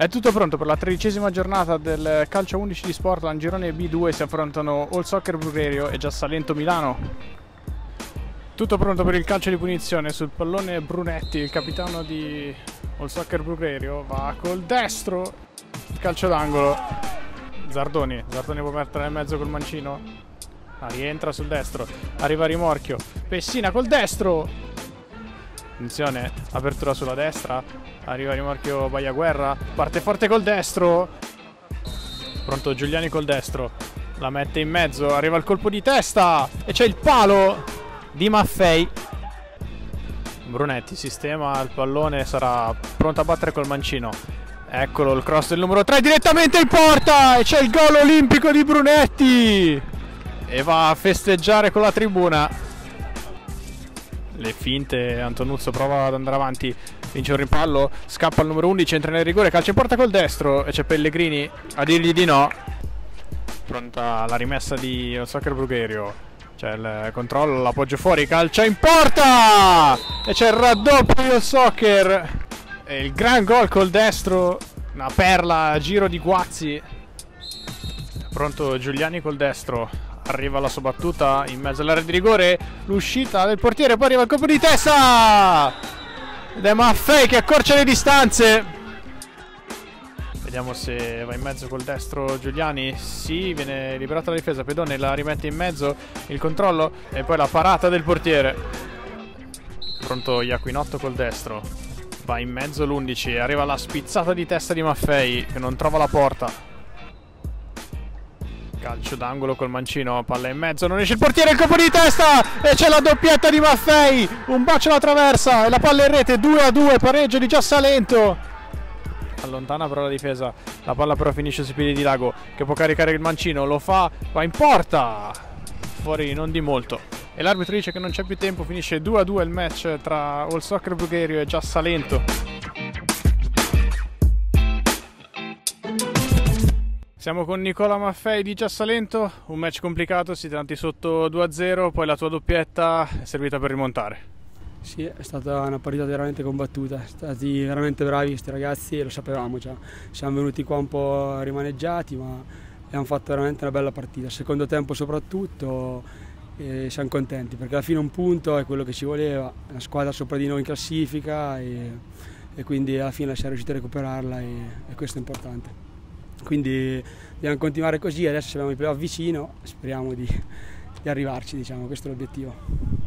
È tutto pronto per la 13ª giornata del calcio 11 di Sportland, girone B2. Si affrontano All Soccer Brugherio e Giassalento Milano. Tutto pronto per il calcio di punizione. Sul pallone Brunetti, il capitano di All Soccer Brugherio, va col destro, il calcio d'angolo. Zardoni può mettere nel mezzo col mancino, rientra sul destro, arriva Rimorchio, Pessina col destro, attenzione, apertura sulla destra, arriva Rimorchio Bagliaguerra, parte forte col destro, pronto Giuliani col destro, la mette in mezzo, arriva il colpo di testa e c'è il palo di Maffei. Brunetti sistema il pallone, sarà pronto a battere col mancino. Eccolo il cross del numero 3 direttamente in porta e c'è il gol olimpico di Brunetti e va a festeggiare con la tribuna. Le finte, Antonuzzo prova ad andare avanti, vince un rimpallo, scappa il numero 11, entra nel rigore, calcia in porta col destro e c'è Pellegrini a dirgli di no. Pronta la rimessa di All Soccer Brugherio, c'è il controllo, l'appoggio fuori, calcia in porta e c'è il raddoppio di All Soccer e il gran gol col destro, una perla, giro di Guazzi. Pronto Giuliani col destro, arriva la sua battuta in mezzo all'area di rigore, l'uscita del portiere, poi arriva il colpo di testa ed è Maffei che accorcia le distanze. Vediamo se va in mezzo col destro Giuliani. Sì, viene liberata la difesa, Pedone la rimette in mezzo, il controllo e poi la parata del portiere. Pronto Iaquinotto col destro, va in mezzo l'11, arriva la spizzata di testa di Maffei che non trova la porta. Calcio d'angolo col mancino, palla in mezzo, non esce il portiere, il colpo di testa e c'è la doppietta di Maffei, un bacio alla traversa e la palla in rete, 2-2, pareggio di Giassalento. Allontana però la difesa, la palla però finisce sui piedi di Lago che può caricare il mancino, lo fa, va in porta, fuori non di molto e l'arbitro dice che non c'è più tempo, finisce 2-2 il match tra All Soccer Brugherio e Giassalento. Siamo con Nicola Maffei di Giassalento, un match complicato, siete andati sotto 2-0, poi la tua doppietta è servita per rimontare. Sì, è stata una partita veramente combattuta, sono stati veramente bravi questi ragazzi e lo sapevamo già. Siamo venuti qua un po' rimaneggiati, ma abbiamo fatto veramente una bella partita. Secondo tempo soprattutto siamo contenti perché alla fine un punto è quello che ci voleva, una squadra sopra di noi in classifica e quindi alla fine siamo riusciti a recuperarla e questo è importante. Quindi dobbiamo continuare così, adesso abbiamo i playoff vicino, speriamo di arrivarci, diciamo, questo è l'obiettivo.